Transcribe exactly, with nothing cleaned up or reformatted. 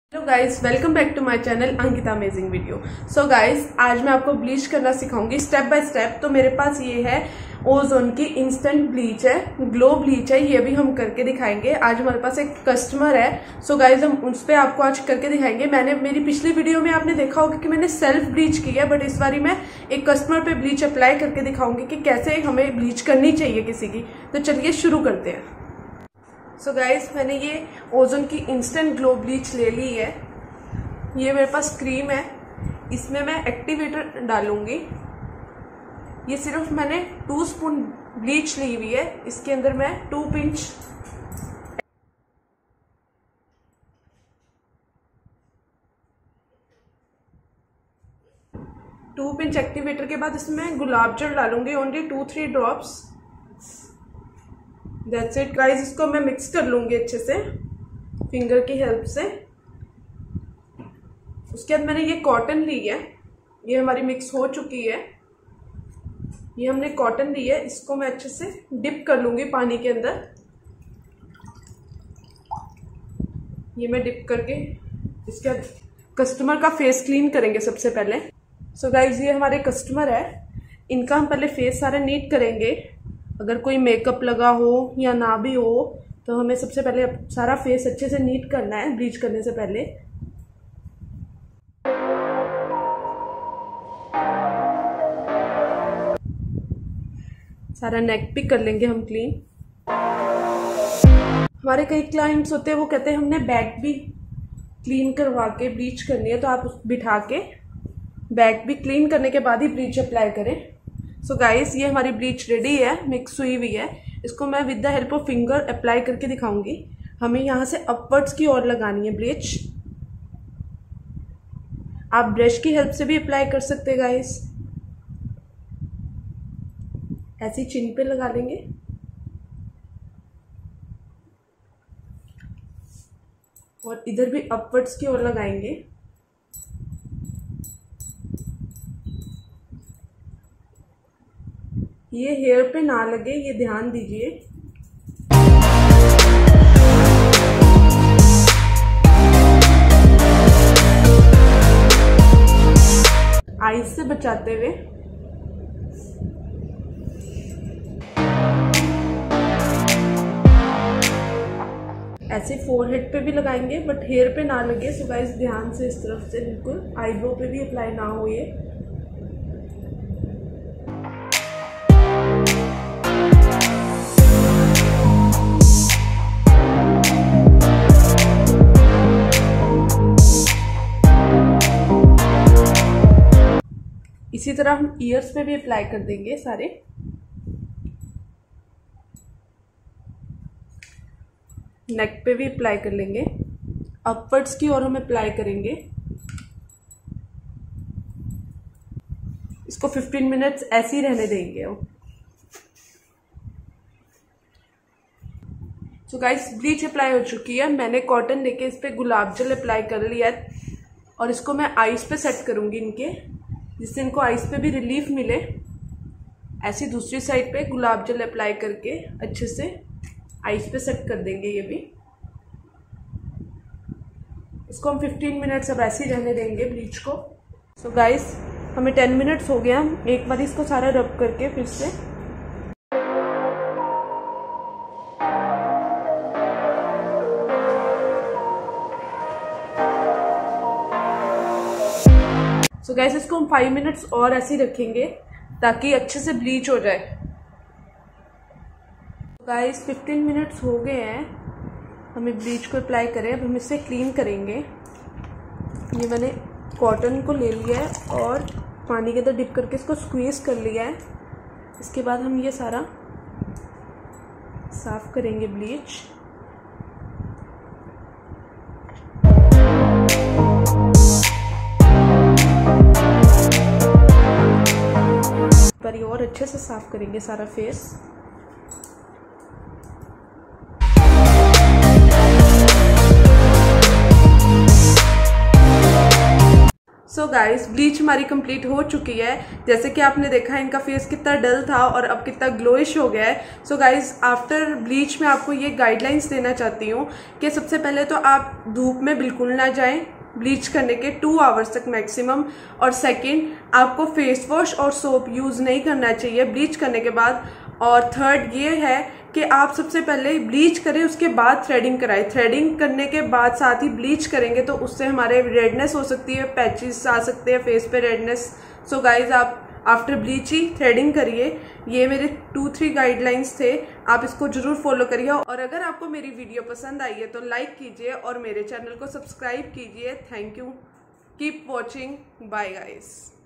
Hello guys, welcome back to my channel Ankita amazing video. So guys, आज मैं आपको bleach करना सिखाऊंगी स्टेप बाय स्टेप। तो मेरे पास ये है ओजोन की इंस्टेंट ब्लीच है, ग्लो ब्लीच है, ये भी हम करके दिखाएंगे। आज हमारे पास एक कस्टमर है, सो गाइस हम उस पर आपको आज करके दिखाएंगे। मैंने मेरी पिछली वीडियो में आपने देखा होगा कि मैंने सेल्फ ब्लीच की है, बट इस बारी मैं एक कस्टमर पे ब्लीच अप्लाई करके दिखाऊंगी कि कैसे हमें ब्लीच करनी चाहिए किसी की। तो चलिए शुरू करते हैं। सो so गाइस, मैंने ये ओजोन की इंस्टेंट ग्लो ब्लीच ले ली है। ये मेरे पास क्रीम है, इसमें मैं एक्टिवेटर डालूंगी। ये सिर्फ मैंने टू स्पून ब्लीच ली हुई है, इसके अंदर मैं two pinch two pinch activator के बाद इसमें गुलाब जल डालूंगी, only two three drops. That's it guys. इसको मैं मिक्स कर लूंगी अच्छे से फिंगर की हेल्प से। उसके बाद मैंने ये कॉटन ली है, ये हमारी मिक्स हो चुकी है। ये हमने कॉटन ली है, इसको मैं अच्छे से डिप कर लूंगी पानी के अंदर। ये मैं डिप करके इसके बाद कस्टमर का फेस क्लीन करेंगे सबसे पहले। सो so गाइस, ये हमारे कस्टमर है, इनका हम पहले फेस सारा नीट करेंगे। अगर कोई मेकअप लगा हो या ना भी हो तो हमें सबसे पहले सारा फेस अच्छे से नीट करना है ब्लीच करने से पहले। सारा नेक भी कर लेंगे हम क्लीन। हमारे कई क्लाइंट्स होते हैं, वो कहते हैं हमने बैक भी क्लीन करवा के ब्लीच करनी है, तो आप बिठा के बैक भी क्लीन करने के बाद ही ब्लीच अप्लाई करें। सो so गाइस, ये हमारी ब्लीच रेडी है, मिक्स हुई हुई है। इसको मैं with the help of finger apply करके दिखाऊंगी। हमें यहाँ से अपवर्ड्स की ओर लगानी है ब्लीच। आप ब्रश की हेल्प से भी अप्लाई कर सकते हैं गाइस। ऐसी चिन पे लगा लेंगे। और इधर भी अपवर्ड्स की ओर लगाएंगे। ये हेयर पे ना लगे, ये ध्यान दीजिए। आईज से बचाते हुए। ऐसे फोरहेड पे भी लगाएंगे, बट हेयर पे ना लगे। सो गाइस, ध्यान से इस तरफ से बिल्कुल आईब्रो पे भी अप्लाई ना हो ये। इसी तरह हम ईयर्स पे भी अप्लाई कर देंगे सारे। नेक पे भी अप्लाई कर लेंगे। अपवर्ड्स की ओर हम अप्लाई करेंगे। इसको फिफ्टीन मिनट्स ऐसे ही रहने देंगे। सो गाइस, ब्लीच अप्लाई हो चुकी है। मैंने कॉटन लेके इस पे गुलाब जल अप्लाई कर लिया है और इसको मैं आईज पे सेट करूंगी इनके, जिससे इनको आईज पे भी रिलीफ मिले। ऐसी दूसरी साइड पे गुलाब जल अप्लाई करके अच्छे से आईज पे सेट कर देंगे ये भी। इसको हम फिफ्टीन मिनट्स अब ऐसे ही रहने देंगे ब्लीच को। सो गाइस, हमें टेन मिनट्स हो गया। एक बार इसको सारा रब करके फिर से सो so गाइस, इसको हम फाइव मिनट्स और ऐसे ही रखेंगे ताकि अच्छे से ब्लीच हो जाए। गाइस, फिफ्टीन मिनट्स हो गए हैं, हमें ब्लीच को अप्लाई करें। अब हम इसे क्लीन करेंगे। ये मैंने कॉटन को ले लिया है और पानी के अंदर डिप करके इसको स्क्वीज कर लिया है। इसके बाद हम ये सारा साफ करेंगे ब्लीच। पर ये और अच्छे से साफ करेंगे सारा फेस। सो गाइस ब्लीच हमारी कंप्लीट हो चुकी है। जैसे कि आपने देखा है इनका फेस कितना डल था और अब कितना ग्लोइश हो गया है। सो गाइस आफ्टर ब्लीच मैं आपको ये गाइडलाइंस देना चाहती हूँ कि सबसे पहले तो आप धूप में बिल्कुल ना जाएं ब्लीच करने के टू आवर्स तक मैक्सिमम। और सेकंड, आपको फेस वॉश और सोप यूज़ नहीं करना चाहिए ब्लीच करने के बाद। और थर्ड ये है कि आप सबसे पहले ब्लीच करें, उसके बाद थ्रेडिंग कराएं। थ्रेडिंग करने के बाद साथ ही ब्लीच करेंगे तो उससे हमारे रेडनेस हो सकती है, पैचेस आ सकते हैं फेस पे रेडनेस। सो गाइज आप आफ्टर ब्लीच ही थ्रेडिंग करिए। ये मेरे टू थ्री गाइडलाइंस थे, आप इसको जरूर फॉलो करिए। और अगर आपको मेरी वीडियो पसंद आई है तो लाइक कीजिए और मेरे चैनल को सब्सक्राइब कीजिए। Thank you, keep watching, bye guys.